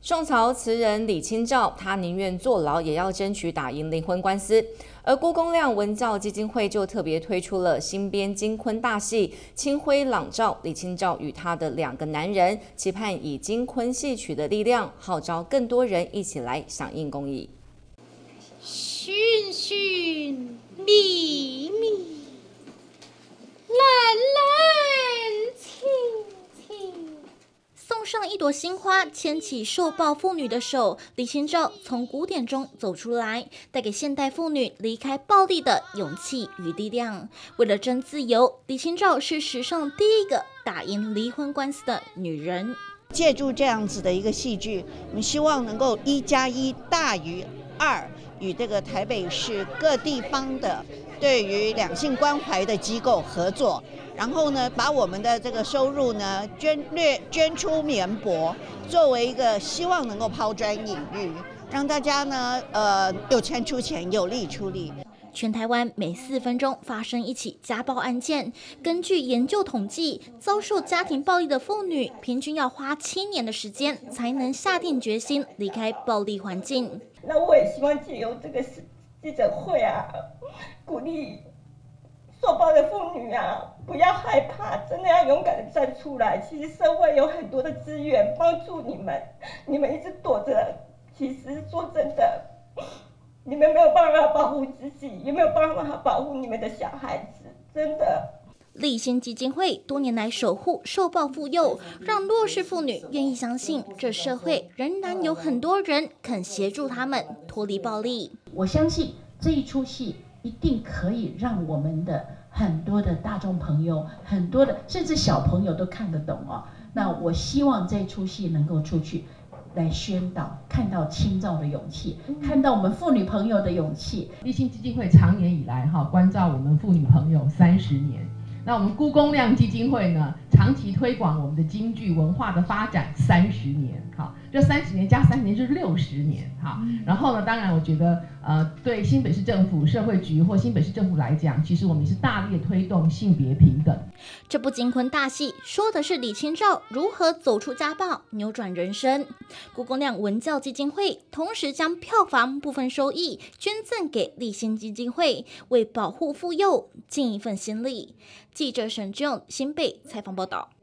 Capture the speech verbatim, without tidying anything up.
宋朝词人李清照，他宁愿坐牢也要争取打赢离婚官司。而郭公亮文教基金会就特别推出了新编金昆大戏《清辉朗照》，李清照与他的两个男人，期盼以金昆戏曲的力量，号召更多人一起来响应公益。 寻寻觅觅，蓝蓝青青。送上一朵新花，牵起受暴妇女的手，李清照从古典中走出来，带给现代妇女离开暴力的勇气与力量。为了争自由，李清照是史上第一个打赢离婚官司的女人。 借助这样子的一个戏剧，我们希望能够一加一大于二，与这个台北市各地方的对于两性关怀的机构合作，然后呢，把我们的这个收入呢捐略捐出绵薄，作为一个希望能够抛砖引玉，让大家呢呃有钱出钱，有力出力。 全台湾每四分钟发生一起家暴案件。根据研究统计，遭受家庭暴力的妇女平均要花七年的时间才能下定决心离开暴力环境。 那我也希望借由这个记者会啊，鼓励受暴的妇女啊，不要害怕，真的要勇敢的站出来。其实社会有很多的资源帮助你们，你们一直躲着，其实说真的，你们没有办法保护自己，也没有办法保护你们的小孩子，真的。 立新基金会多年来守护受暴妇幼，让弱势妇女愿意相信，这社会仍然有很多人肯协助他们脱离暴力。 我相信这一出戏一定可以让我们的很多的大众朋友，很多的甚至小朋友都看得懂哦。那我希望这一出戏能够出去来宣导，看到清照的勇气，看到我们妇女朋友的勇气。 立新基金会长年以来哈关照我们妇女朋友三十年。那我们辜公亮基金会呢，长期推广我们的京剧文化的发展三十年，好，这三十年加三十年是六十年，好。然后呢，当然我觉得，呃，对新北市政府社会局或新北市政府来讲，其实我们也是大力推动性别平等。 这部金昆大戏说的是李清照如何走出家暴，扭转人生。辜公亮文教基金会同时将票房部分收益捐赠给立新基金会，为保护妇幼尽一份心力。记者沈志勇新北采访报道。